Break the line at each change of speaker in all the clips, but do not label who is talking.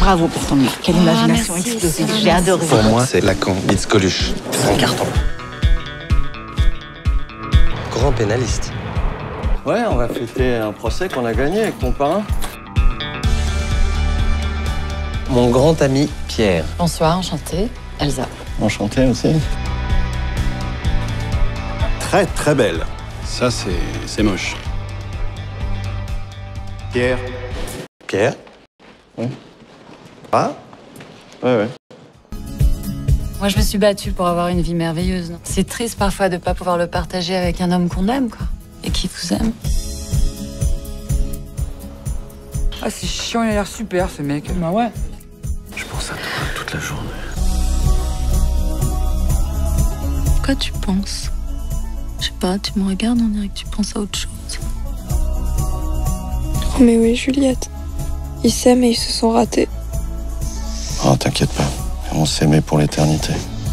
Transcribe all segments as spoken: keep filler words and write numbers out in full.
Bravo pour ton livre. Quelle imagination
merci,
explosive.
ça,
J'ai adoré.
Pour moi, c'est Lacan, meets Coluche. C'est un carton. Grand pénaliste.
Ouais, on va fêter un procès qu'on a gagné avec mon parrain.
Mon grand ami Pierre.
Bonsoir, enchantée. Elsa.
Enchanté aussi.
Très très belle.
Ça, c'est c'est moche.
Pierre.
Pierre.
Oui.
Ah.
Ouais, ouais.
Moi, je me suis battue pour avoir une vie merveilleuse. C'est triste parfois de ne pas pouvoir le partager avec un homme qu'on aime, quoi. Et qui vous aime.
Ah, c'est chiant, il a l'air super, ce mec. Bah ouais.
Je pense à toi toute la journée.
Pourquoi tu penses? Je sais pas, tu me regardes, on dirait que tu penses à autre chose.
Oh mais oui, Juliette. Ils s'aiment et ils se sont ratés.
Oh, t'inquiète pas. On s'aimait pour l'éternité.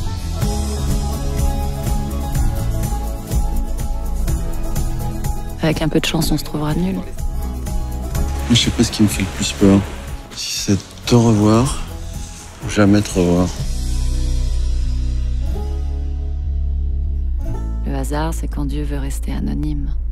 Avec un peu de chance, on se trouvera nul.
Je sais pas ce qui me fait le plus peur. Si c'est de te revoir, ou jamais te revoir.
Le hasard, c'est quand Dieu veut rester anonyme.